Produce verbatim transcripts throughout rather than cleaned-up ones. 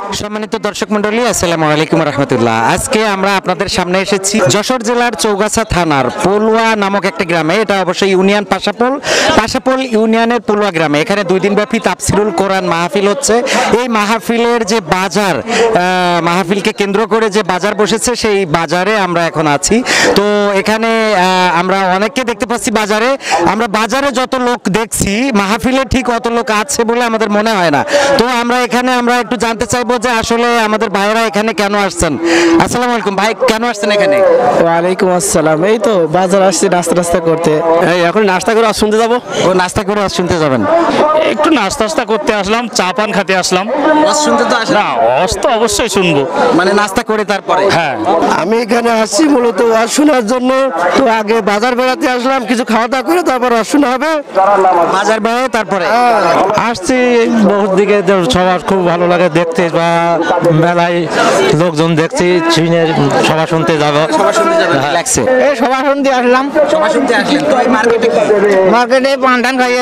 সম্মানিত দর্শক মণ্ডলী, আসসালামু আলাইকুম রহমতুল্লাহ। আজকে আমরা আপনাদের সামনে এসেছি যশোর জেলার চৌগাছা থানার পলুয়া নামক একটা গ্রামে। এটা অবশ্যই ইউনিয়ন পাশাপোল পাশাপোল ইউনিয়নের পলুয়া গ্রামে। এখানে দুই দিন ব্যাপী তাফসিরুল কোরআন মাহফিল হচ্ছে। এই মাহফিলের যে বাজার, মাহফিলকে কেন্দ্র করে যে বাজার বসেছে, সেই বাজারে আমরা এখন আছি। তো এখানে আমরা অনেককে দেখতে পাচ্ছি বাজারে। আমরা বাজারে যত লোক দেখছি, মাহফিলে ঠিক অত লোক আছে বলে আমাদের মনে হয় না। তো আমরা এখানে আমরা একটু জানতে চাইবো যে আসলে আমাদের ভাইয়েরা এখানে কেন আসছেন। আসসালামু আলাইকুম ভাই, কেন আসছেন এখানে? ওয়ালাইকুম আসসালাম। এই তো বাজার আসছি নাস্তা টাস্তা করতে। এই এখন নাস্তা করে আজ শুনতে যাবো। ও নাস্তা করে আজ শুনতে যাবেন? একটু নাস্তা টাস্তা করতে আসলাম, চা পান খেতে আসলাম। আজ শুনতে তো আসেন না, আজ তো অবশ্যই শুনবো, মানে নাস্তা করে তারপরে। হ্যাঁ, আমি এখানে আসছি মূলত ওয়াজ শোনার জন্য। তো আগে বাজার বেড়াতে আসলাম, কিছু খাওয়া দাওয়া করে তারপর ওয়াজ শোনা হবে। বাজার বেড়ে তারপরে আসছি। বহুত দিকে সবার খুব ভালো লাগে দেখতে, বা মেলায় লোকজন দেখছি, চীনের সভা শুনতে যাবো। সভা শুনতে যাবেন, লাগছে এই সভা শুনতে আসলাম। সভা শুনতে আসলেন তো এই মার্কেটে কি? মার্কেটে পান টান খাইয়ে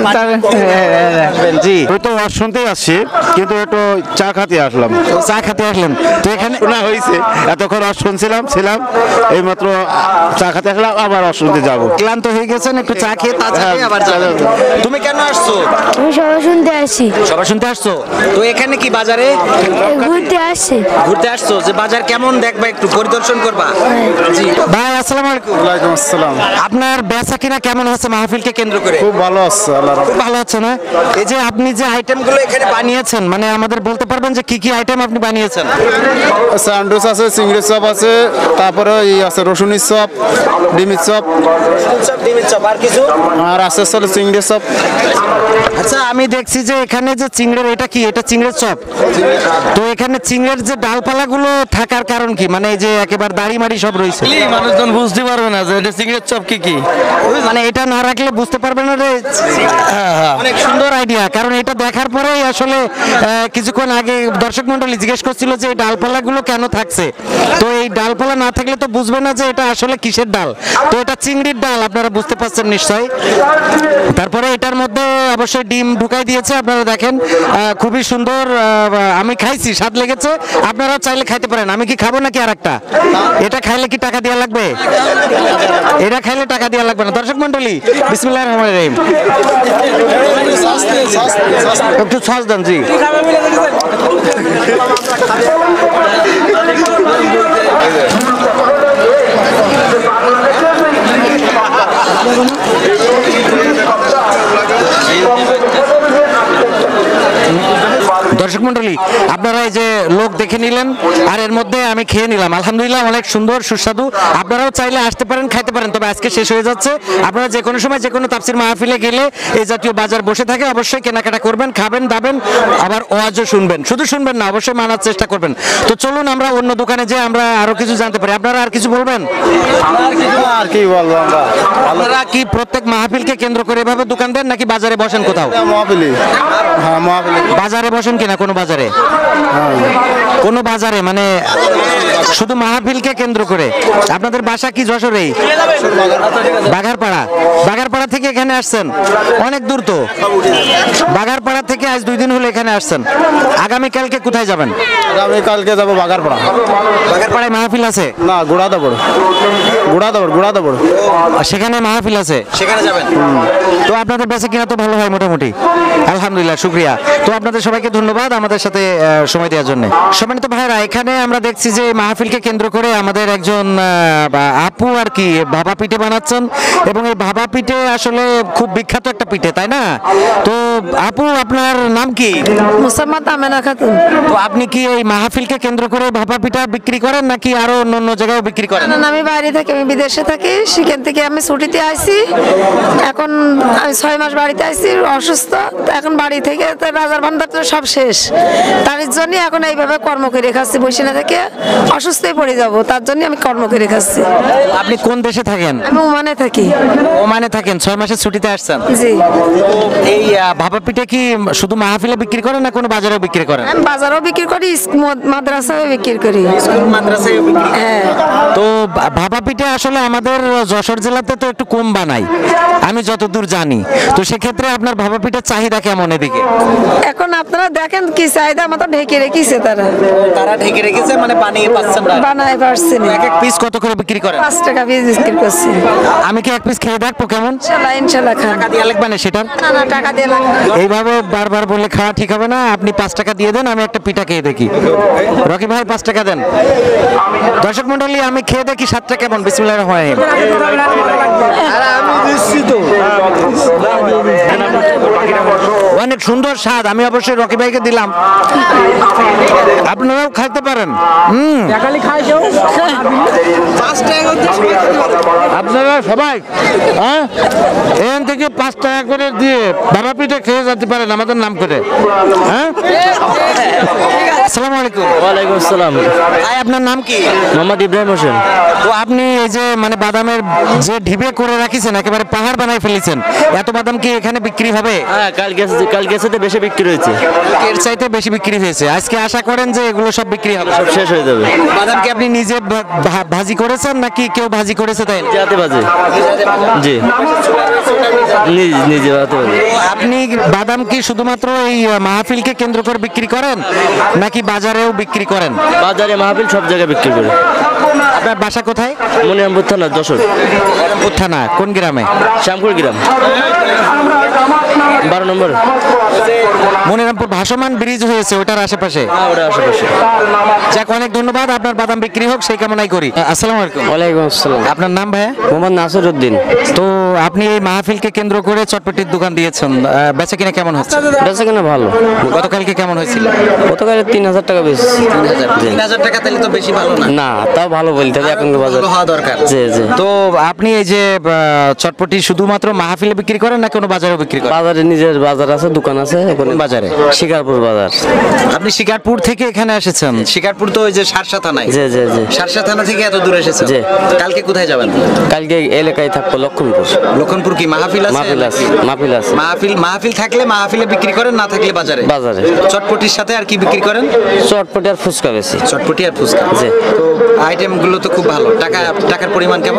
জি, ওই তো ওয়াজ শুনতেই আসছি, কিন্তু একটু চা খাতে আসলাম। চা খেতে আসলেন তো এখানে? শোনা হয়েছে, এতক্ষণ ওয়াজ শুনছিলাম ছিলাম, এই মাত্র চা খাতে আসলাম, আবার ওয়াজ শুনতে যাবো। ক্লান্ত হয়ে গেছেন, একটু চা খেয়ে তাড়াতাড়ি আবার যাবেন। তুমি কেন আসছো? আমি সবাই শুনতে আসছি। সভা শুনতে আসছো তো এখানে কি বাজারে ঘুরতে আসছি। ঘুরতে আসছো? যে বাজার কেমন দেখবা, একটু পরিদর্শন করবা? জি ভাই, আসসালামু আলাইকুম। ওয়ালাইকুম আসসালাম। আপনার বেচা কিনা কেমন হচ্ছে মাহফিলকে কেন্দ্র করে? খুব ভালো আছে, আল্লাহর খুব ভালো হচ্ছে না? এই যে আপনি যে আইটেমগুলো এখানে বানিয়েছেন, মানে আমাদের বলতে পারবেন যে কি কি আইটেম আপনি বানিয়েছেন? স্যান্ডউইচ আছে, চিংড়ির চপ আছে, তারপরে এই আছে রসুনের চপ, ডিমের চপ, সব ডিমের চপ, আর কিছু? আর আছে আসলে চিংড়ির চপ। আচ্ছা, আমি দেখছি যে এখানে যে চিংড়ির, এটা কি? এটা চিংড়ির চপ। তো এখানে চিংড়ির যে ডালপালাগুলো থাকার কারণ কি? মানে এই যে একেবারে দাড়ি মাড়ি সব রয়েছে, মানুষজন বুঝতে পারবে না যে এটা চিংড়ির চপ কি কি, মানে এটা না রাখলে বুঝতে পারবে না রে। অনেক সুন্দর আইডিয়া, কারণ এটা দেখার পরেই আসলে আহ, কিছুক্ষণ আগে দর্শক মন্ডলী জিজ্ঞেস করছিল যে এই ডালপালাগুলো কেন থাকছে। তো এই ডালপালা না থাকলে তো বুঝবে না যে এটা আসলে কিসের ডাল। তো এটা চিংড়ির ডাল, আপনারা বুঝতে পারছেন নিশ্চয়ই। তারপরে এটার মধ্যে অবশ্যই ডিম ঢুকাই দিয়েছে, আপনারা দেখেন, আহ, খুবই সুন্দর। আহ, আমি খাইছি, স্বাদ লেগেছে। আপনারাও চাইলে খাইতে পারেন। আমি কি খাবো নাকি আর একটা? এটা খাইলে কি টাকা দেওয়া লাগবে? এটা খাইলে টাকা দেওয়া লাগবে না। দর্শক মন্ডলী, বিসমিল্লাহির রহমানির রহিম। একটু সস দেন। জি, দর্শক মন্ডলী, আপনারা এই যে লোক দেখে নিলেন, আর এর মধ্যে আমি খেয়ে নিলাম। আলহামদুলিল্লাহ, অনেক সুন্দর সুস্বাদু। আপনারাও চাইলে আসতে পারেন, খাইতে পারেন। তবে আজকে শেষ হয়ে যাচ্ছে। আপনারা যে কোনো সময় যে কোনো তাফসির মাহফিলে গেলে এই জাতীয় বাজার বসে থাকে, অবশ্যই কেনাকাটা করবেন, খাবেন দাবেন, আবার ওয়াজও শুনবেন। শুধু শুনবেন না, অবশ্যই মানার চেষ্টা করবেন। তো চলুন আমরা অন্য দোকানে যে আমরা আরো কিছু জানতে পারি। আপনারা আর কিছু বলবেন? আর কি বলবো আমরা। আপনারা কি প্রত্যেক মাহফিলকে কেন্দ্র করে এভাবে দোকান দেন, নাকি বাজারে বসেন কোথাও? মহাবিলি, হ্যাঁ মহাবিলি। বাজারে বসেন কিনা কোনো বাজারে? কোনো বাজারে, মানে শুধু মাহফিলকে কেন্দ্র করে? আপনাদের বাসা কি যশোরেই? বাঘারপাড়া। বাঘারপাড়া থেকে এখানে আসছেন? অনেক দূর তো। বাঘারপাড়া থেকে আজ দুই দিন হলো এখানে আসছেন। আগামীকালকে কোথায় যাবেন? আগামীকালকে যাবো বাঘারপাড়া। বাঘারপাড়ায় মাহফিল আছে? না, গোড়াদাবড়। গোড়াদাবড়, গোড়াদাবড়। সেখানে মাহফিল আছে, সেখানে যাবেন। তো আপনাদের বেঁচে কিনা তো ভালো হয় মোটামুটি? আলহামদুলিল্লাহ, শুকরিয়া। তো আপনাদের সবাইকে ধন্যবাদ আমাদের সাথে সময় দেওয়ার জন্য। সম্মানিত ভাইরা, এখানে আমরা দেখছি যে মাহফিলকে কেন্দ্র করে আমাদের একজন আপু আর কি ভাপা পিঠে বানাচ্ছেন, এবং এই ভাপা পিঠে আসলে খুব বিখ্যাত একটা পিঠে, তাই না? তো আপু, আপনার নাম কি? মুসাম্মাদ আমেনা খাতুন। তো আপনি কি এই মাহফিলকে কেন্দ্র করে ভাপা পিঠা বিক্রি করেন, নাকি আরো অন্য অন্য জায়গায় বিক্রি করেন? না, আমি বাইরে থাকি, আমি বিদেশে থাকি। সেখান থেকে আমি ছুটিতে আসি। এখন আমি ছয় মাস বাড়িতে আসছি, অসুস্থ। এখন বাড়ি থেকে বাজার ভান্ডার তো সব শেষ, তার জন্য এখন এইভাবে কর্ম করে খাচ্ছি বসে না থেকে। অসুস্থ অসুস্থই পড়ে যাব, তার জন্য আমি কর্ম করে খাচ্ছি। আপনি কোন দেশে থাকেন? আমি ওমানে থাকি। ওমানে থাকেন, ছয় মাসের ছুটিতে আসছেন। জি। এই আহ, ভাপা পিঠা কি শুধু মাহফিলে বিক্রি করেন না কোনো বাজারেও বিক্রি করেন? আমি বাজারও বিক্রি করি, স্কুল- মাদ্রাসাও বিক্রি করি। মাদ্রাসায় হ্যাঁ। তো ভা- ভাপা পিঠা আসলে আমাদের যশোর জেলাতে তো একটু কম বানাই, আমি যতদূর জানি। তো সেক্ষেত্রে আপনার ভাপা পিঠার চাহিদা কেমন এদিকে? এখন আপনারা দেখেন কি চাহিদা মতো ঢেকে রেখেছে তারা, তারা ঢেকে রেখেছে, মানে বানিয়ে পাচ্ছেন না। বানায় পারছে না। এক এক পিস কত করে বিক্রি করেন? পাঁচ টাকা পিস বিক্রি করছি। আমি কি এক পিস খেয়ে দেখবো কেমন? ইনশাল্লাহ ইনশাল্লাহ খান। টাকা দিয়ে লাগবে না সেটার? না না টাকা দিয়ে লাগবে না। এইভাবে বারবার বলে খাওয়া ঠিক হবে না। আপনি পাঁচ টাকা দিয়ে দেন, আমি একটা পিঠা খেয়ে দেখি। রকি ভাই পাঁচ টাকা দেন। দর্শক মন্ডলী, আমি খেয়ে দেখি স্বাদটা কেমন। বিসমিল্লাহির রহমানির রহিম। অনেক সুন্দর স্বাদ, আমি অবশ্যই রকি ভাইকে দিলাম, আপনারাও খাইতে পারেন। হুম, আপনারা সবাই হ্যাঁ এখান থেকে পাঁচ টাকা করে দিয়ে ভাপা পিঠা খেয়ে যেতে পারেন আমাদের নাম করে। হ্যাঁ, আসসালামু আলাইকুম। ওয়ালাইকুম আসসালাম। ভাই আপনার নাম কি? মোহাম্মদ ইব্রাহিম হোসেন। তো আপনি এই যে মানে বাদামের যে ঢিবে করে রাখিছেন, একেবারে পাহাড় বানাই ফেলেছেন, এত বাদাম কি এখানে বিক্রি হবে? হ্যাঁ, কাল গেছে কাল গেছে তো বেশি বিক্রি হয়েছে, এর চাইতে বেশি বিক্রি হয়েছে। আজকে আশা করেন যে এগুলো সব বিক্রি হবে? সব শেষ হয়ে যাবে। বাদাম কি আপনি নিজে ভা- ভা- ভাজি করেছেন নাকি কেউ ভাজি করেছে? তাই যাতে বাজে জি, নিজে নিজে হাতে বাজে। আপনি বাদাম কি শুধুমাত্র এই আহ, মাহফিলকে কেন্দ্র করে বিক্রি করেন নাকি বাজারেও বিক্রি করেন? বাজারে মাহফিল সব জায়গায় বিক্রি করে। আপনার বাসা কোথায়? মনিরামপুর থানা, যশোর রামপুর থানা। কোন গ্রামে? শ্যামপুর গ্রাম, বারো নম্বর। মনিরামপুর ভাসমান ব্রিজ হয়েছে ওটার আশেপাশে। হ্যাঁ, ওটা আশেপাশে। যাক, অনেক ধন্যবাদ, আপনার বাদাম বিক্রি হোক সেই কামনাই করি। আসসালামু আলাইকুম। ওয়ালাইকুম আসসালাম। আপনার নাম ভাইয়া? মোহাম্মদ নাসির উদ্দিন। তো আপনি এই মাহফিলকে কেন্দ্র করে চটপটির দোকান দিয়েছেন, আহ, বেচা কিনা কেমন হচ্ছে? বেচা কেনা ভালো। গতকালকে কেমন হয়েছিল? গতকালে তিন হাজার টাকা বেশি। তিন হাজার টাকা তাহলে তো বেশি ভালো না। না, তাও ভালো বলতে হবে এখন বাজার ভালো হওয়া দরকার। জি জি। তো আপনি এই যে আহ, চটপটি শুধুমাত্র মাহফিলে বিক্রি করেন না কোনো বাজারেও বিক্রি করেন? বাজারে নিজের বাজার আছে, দোকান আছে। কোন বাজারে? শিকারপুর বাজার। আপনি শিকারপুর থেকে এখানে এসেছেন? শিকারপুর তো ওই যে সারসা থানায়। জি জি জি। সারসা থানা থেকে এত দূরে এসেছেন? জি। কালকে কোথায় যাবেন? কালকে এলাকায় থাকবো লক্ষণপুর। লক্ষণপুর কি মাহফিল আছে? মাহফিল আছে, মাহফিল আছে। মাহফিল মাহফিল থাকলে মাহফিলে বিক্রি করেন, না থাকলে বাজারে? বাজারে। চটপটির সাথে আর কি বিক্রি করেন? চটপটি আর ফুচকা বেশি। চটপটি আর ফুচকা। জি। তো আইটেমগুলো তো খুব ভালো। টাকা টাকার পরিমাণ কেমন?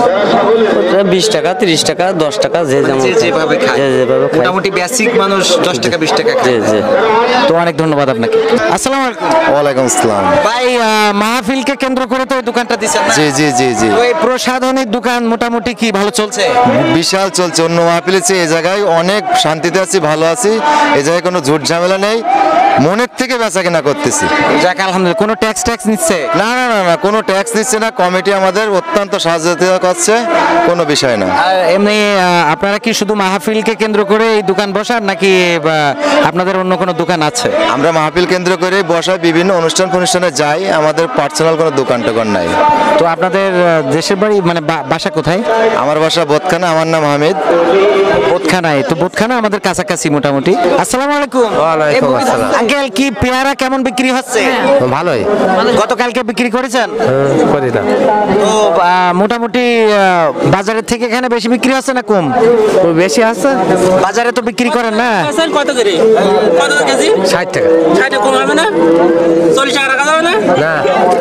বিশ টাকা, তিরিশ টাকা, দশ টাকা, যে যেমন যে যেভাবে খায়। যে যেভাবে খায়। মোটামুটি বেসিক মানুষ দশ টাকা বিশ টাকা জি খায়। জি। তো অনেক ধন্যবাদ আপনাকে। আসসালামু আলাইকুম। ওয়ালাইকুম আসসালাম। ভাই, আহ, মাহফিলকে কেন্দ্র করে তো এই দোকানটা দিচ্ছেন না? জি জি জি জি তো এই প্রসাধনের দোকান মোটামুটি কি ভালো চলছে? বিশাল চলছে। অন্য মাহফিলের চেয়ে এই জায়গায় অনেক শান্তিতে আছি, ভালো আছি। এই জায়গায় কোনো ঝুট ঝামেলা নেই, মনের থেকে বেচা কেনা করতেছি। যাক আলহামদুলিল্লাহ। কোনো ট্যাক্স ট্যাক্স নিচ্ছে? না না না না, কোনো ট্যাক্স নিচ্ছে না। কমিটি আমাদের অত্যন্ত সাহায্য করছে, কোনো বিষয় না। আর এমনি আহ, আপনারা কি শুধু মাহফিলকে কেন্দ্র করে এই দোকান বসান নাকি বা আপনাদের অন্য কোনো দোকান আছে? আমরা মাহফিল কেন্দ্র করে বসায় বিভিন্ন অনুষ্ঠান ফনুষ্ঠানে যাই, আমাদের পার্সোনাল কোনো দোকান টোকান নাই। তো আপনাদের আহ, দেশের বাড়ি মানে বা- বাসা কোথায়? আমার বাসা বোধখানা, আমার নাম হামিদ। বোধখানায়। তো বোধখানা আমাদের কাছাকাছি মোটামুটি। আসসালামু আলাইকুম। ওয়ালাইকুম আসসালাম। আঙ্কেল, কি পেয়ারা কেমন বিক্রি হচ্ছে? ভালোই গতকালকে বিক্রি করেছেন? করি না, তো আহ, মোটামুটি আহ, বাজারের থেকে এখানে বেশি বিক্রি হচ্ছে না কম? বেশি আছে। বাজারে তো বিক্রি করেন না? কত করে কত কেজি? ষাট টাকা। ষাট কম হবে না? চল্লিশ টাকা রাখা যাবে না? না,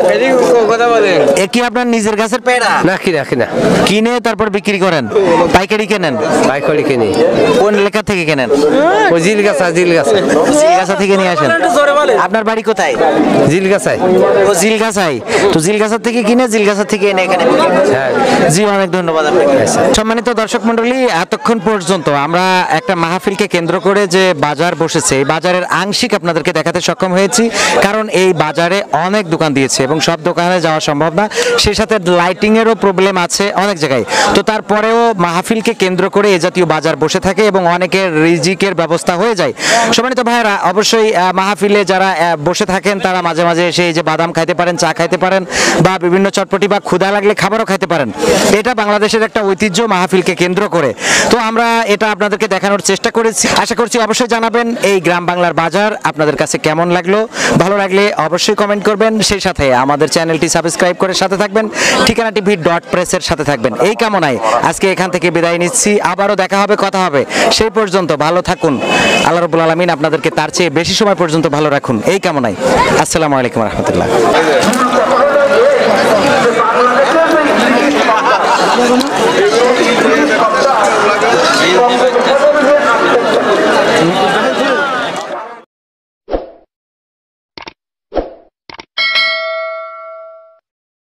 কথা বলে এ কি আপনার নিজের গাছের পেয়ারা? না, কি রাখি না, কিনে তারপর বিক্রি করেন? পাইকারি কেনেন? বাইকড়ি কিনি। কোন এলাকা থেকে কেনেন? ও জিল গাছা, জিল গাছা, জিলগাছা থেকে নিয়ে আসেন? একটু জোরে বলে। আপনার বাড়ি কোথায়? জিল গাছায়। ও জিলগাছাই। তো জিলগাছা থেকে কিনে জিলগাছা থেকে এনে এখানে বিক্রি করেন? হ্যাঁ। জি, অনেক ধন্যবাদ আপনাকে। সম্মানিত দর্শক মন্ডলী, এতক্ষণ পর্যন্ত আমরা একটা মাহফিলকে কেন্দ্র করে যে বাজার বসেছে, এই বাজারের আংশিক আপনাদেরকে দেখাতে সক্ষম হয়েছি, কারণ এই বাজারে অনেক দোকান দিয়েছে এবং সব দোকানে যাওয়া সম্ভব না। সেই সাথে লাইটিং এরও প্রবলেম আছে অনেক জায়গায়। তো তারপরেও মাহফিলকে কেন্দ্র করে এ জাতীয় বাজার বসে থাকে এবং অনেকের রিজিকের ব্যবস্থা হয়ে যায়। সম্মানিত ভাইয়েরা, অবশ্যই আহ, মাহফিলে যারা আহ, বসে থাকেন তারা মাঝে মাঝে এসে এই যে বাদাম খাইতে পারেন, চা খাইতে পারেন, বা বিভিন্ন চটপটি বা ক্ষুধা লাগলে খাবারও খাইতে পারেন। এটা বাংলাদেশের একটা ঐতিহ্য মাহফিলকে কেন্দ্র করে। তো আমরা এটা আপনাদেরকে দেখানোর চেষ্টা করেছি। আশা করছি অবশ্যই জানাবেন এই গ্রাম বাংলার বাজার আপনাদের কাছে কেমন লাগলো। ভালো লাগলে অবশ্যই কমেন্ট করবেন। করবেন, সেই সাথে আমাদের চ্যানেলটি সাবস্ক্রাইব করে সাথে থাকবেন, ঠিকানা টিভি ডট প্রেসের সাথে থাকবেন। এই কামনায় আজকে এখান থেকে বিদায় নিচ্ছি। আবারও দেখা হবে, কথা হবে। সেই পর্যন্ত ভালো থাকুন। আল্লাহ রাব্বুল আলামিন আপনাদেরকে তার চেয়ে বেশি সময় পর্যন্ত ভালো রাখুন, এই কামনায়। আসসালামু আলাইকুম রহমতুল্লাহ। Thank you.